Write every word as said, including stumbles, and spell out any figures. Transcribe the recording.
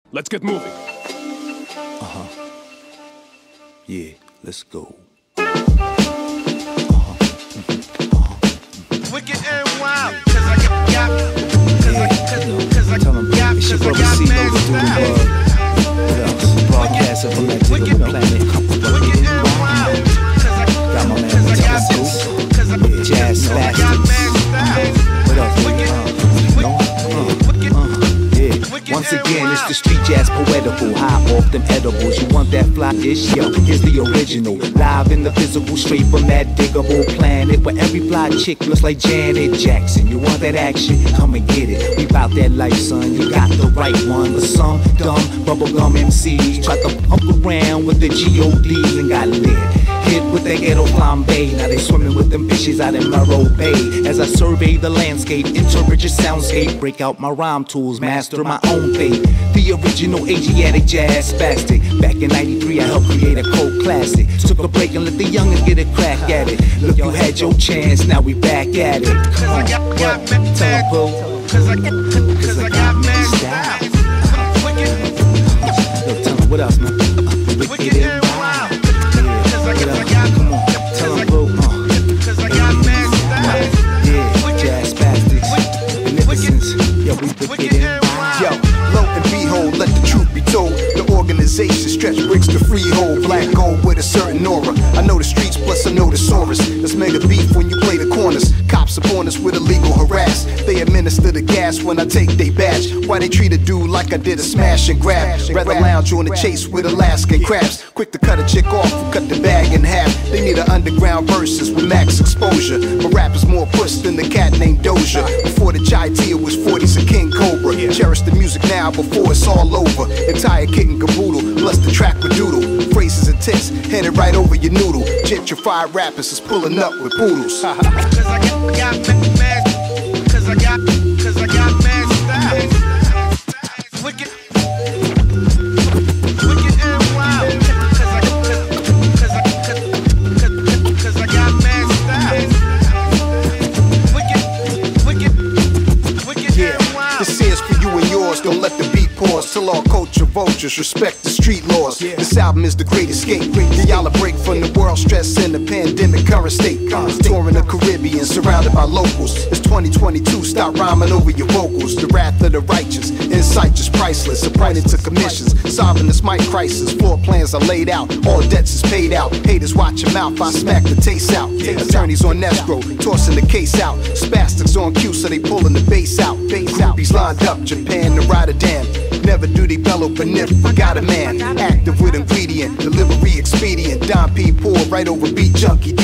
Let's get moving. Uh-huh. Yeah, let's go. Wicked and wild, cause I got, got cause I, cause, cause I Tell them, got, it's your cause I brother got C, mad Nova Doodle style. Bug. What else? Broadcasting from that Wicked, jiggle planet. wicked and wild, cause I, Got my man cause I got Metallica. this, cause I, Yeah, Jazz cause I got Spastics. mad style. What else? Wicked, Uh, no? wicked, Uh, yeah. wicked Once and again, it's wild. the street jazz poetical. High off them edibles. You want that fly dish? Yo, here's the original. Live in the physical, straight from that diggable planet where every fly chick looks like Janet Jackson. You want that action? Come and get it. We bout that life, son. You got the right one. But some dumb bubblegum M Cs tried to pump around with the G O Ds and got lit. Hit with that ghetto flambe. Now they swimming with them fishes out in Morro Bay. As I survey the landscape, interpret your soundscape, break out my rhyme tools, master my own fate. The original Asiatic jazz spastic. Back in ninety-three, I helped create a cold classic. Took a break and let the youngins get a crack at it. Look, you had your chance, now we back at it. Come on, what? Tell 'em, boo. Cause I got, cause I got mad style. Wicked, Yo, tell 'em, what else, man? Uh, wicked wicked and and wild. wild. Cause I Yeah, got, what else? I got, Come on, tell 'em, boo. Uh, cause I got mad style. yeah, jazz spastics, beneficence. Yo, we wicked and wild. Yo, lo and behold, let the truth be told. The organization stretch bricks to freehold. Black gold with a certain aura. I know the streets, plus I know the Saurus. Let's mega beef when you play the corners. Cops upon us with illegal harass. They administer the gas when I take they badge. Why they treat a dude like I did a smash and grab? Rather lounge on the chase with Alaskan crabs. Quick to cut a chick off and cut the bag in half. They need an underground verses with max exposure. My rap is more puss than the cat named Doja. Before the Chai Tia was forties and King Cobra. Cherish the music now before it's all over. Entire kit and caboodle, plus the track with doodle. Phrases and tits, headed right over your noodle. Gentrified rappers is pulling up with poodles. Cause I got, got mad, cause I got, cause I got mad style. Wicked, wicked and wild. Cause I, cause, cause I, cause, cause, cause I got mad style. Wicked, wicked, wicked Yeah, and wild. this is for you and yours. Don't let the beat pause. Till all culture vultures respect the street laws. This album is the great escape. Yeah, y'all a break from the world stress and the pandemic current state. Touring the Caribbean, surrounded by locals. It's twenty twenty-two. Stop rhyming over your vocals. The wrath of the righteous, insight just priceless. Appointed to commissions, solving this mic crisis. Floor plans are laid out, all debts is paid out. Haters watch your mouth, I smack the taste out. Attorneys on escrow, tossing the case out. Spastics on cue, so they pulling the bass out. Groupies lined up, Japan to Rotterdam. Never do they bellow, but if I got a man active with ingredient, delivery expedient. Don P. Poor right over beat junkie.